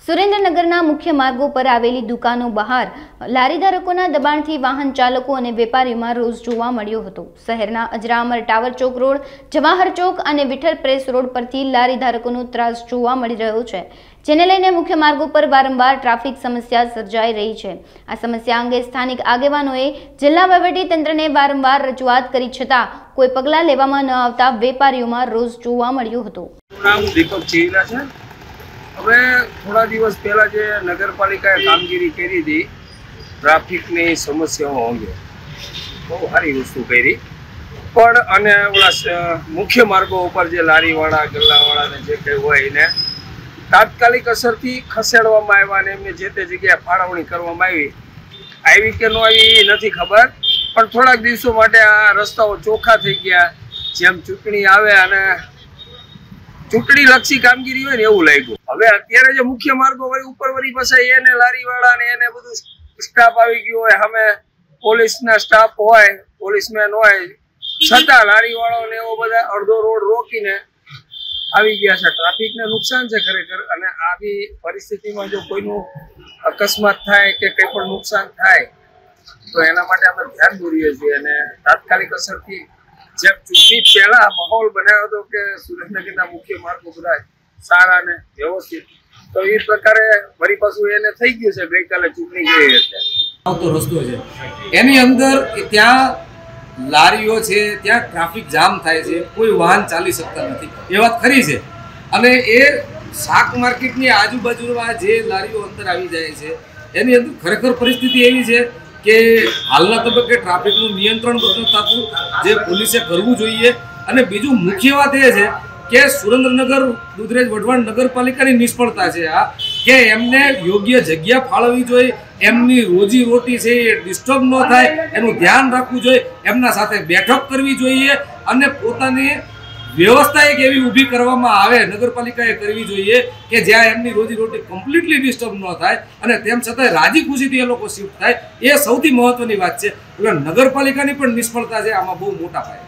સુરેન્દ્રનગરના મુખ્ય માર્ગો પર આવેલી દુકાનો બહાર લારીધારકોના દબાણથી વાહન ચાલકો અને વેપારીઓમાં રોષ જોવા મળ્યો હતો। શહેરના અજરામર ટાવર ચોક રોડ, જવાહર ચોક અને વિઠ્ઠલ પ્રેસ રોડ પરથી લારીધારકોનો ત્રાસ જોવા મળી રહ્યો છે, જેને લઈને મુખ્ય માર્ગો પર વારંવાર ટ્રાફિક સમસ્યા સર્જાઈ રહી છે। આ સમસ્યા અંગે સ્થાનિક આગેવાનોએ જિલ્લા વહીવટીતંત્રને વારંવાર રજૂઆત કરી છતાં કોઈ પગલાં લેવામાં ન આવતા વેપારીઓમાં રોષ જોવા મળ્યો હતો। હવે થોડા દિવસ પહેલા જે નગરપાલિકાએ કામગીરી કરી હતી ટ્રાફિકની સમસ્યાઓ અંગે બહુ સારી વસ્તુ કરી, પણ અને ઓલા મુખ્ય માર્ગો ઉપર જે લારીવાળા ગલ્લાવાળાને જે કંઈ હોય એને તાત્કાલિક અસરથી ખસેડવામાં આવ્યા અને એમને જે તે જગ્યાએ ફાળવણી કરવામાં આવી કે ન આવી નથી ખબર, પણ થોડાક દિવસો માટે આ રસ્તાઓ ચોખ્ખા થઈ ગયા। જેમ ચૂંટણી આવે અને ચૂંટણી લક્ષી કામગીરી હોય ને એવું લાગ્યું। હવે અત્યારે જે મુખ્ય માર્ગો વળી ઉપર વળી પછી એને લારીવાળા ને એને બધું સ્ટાફ આવી ગયો હોય, સામે પોલીસના સ્ટાફ હોય, પોલીસમેન હોય, છતાં લારીવાળો ને એવો બધા અડધો રોડ રોકીને આવી ગયા છે। ટ્રાફિકને નુકસાન છે ખરેખર, અને આવી પરિસ્થિતિમાં જો કોઈનું અકસ્માત થાય કે કંઈ પણ નુકસાન થાય તો એના માટે આપણે ધ્યાન દોરીએ છીએ અને તાત્કાલિક અસરથી જેમ ચૂંટણી પહેલા માહોલ બનાવ્યો હતો કે સુરેન્દ્રનગરના મુખ્ય માર્ગો બધા સારા ને વ્યવસ્થિત, તો એ પ્રકારે વળી પાછું એને થઈ ગયું છે। ગઈકાલે ચૂંટણી ગઈ એટલે આવતો રસ્તો છે એની અંદર ત્યાં લારીઓ છે, ત્યાં ટ્રાફિક જામ થાય છે, કોઈ વાહન ચાલી શકતા નથી, એ વાત ખરી છે। અને એ શાક માર્કેટની આજુબાજુમાં જે લારીઓ અંદર આવી જાય છે એની અંદર ખરેખર પરિસ્થિતિ એવી છે કે હાલના તબક્કે ટ્રાફિકનું નિયંત્રણ બધું થતું જે પોલીસે કરવું જોઈએ। અને બીજું મુખ્ય વાત એ છે કે સુરેન્દ્રનગર દુધરેજ વઢવાણ નગરપાલિકાની નિષ્ફળતા છે આ કે એમને યોગ્ય જગ્યા ફાળવવી જોઈએ, એમની રોજી રોટી છે એ ડિસ્ટર્બ ન થાય એનું ધ્યાન રાખવું જોઈએ, એમના સાથે બેઠક કરવી જોઈએ અને પોતાની વ્યવસ્થા એક એવી ઊભી કરવામાં આવે નગરપાલિકાએ કરવી જોઈએ કે જ્યાં એમની રોજી રોટી કમ્પ્લીટલી ડિસ્ટર્બ ન થાય અને તેમ છતાં રાજી ખુશીથી એ લોકો શિફ્ટ થાય। એ સૌથી મહત્વની વાત છે। એટલે નગરપાલિકાની પણ નિષ્ફળતા છે આમાં બહુ મોટા પાયે।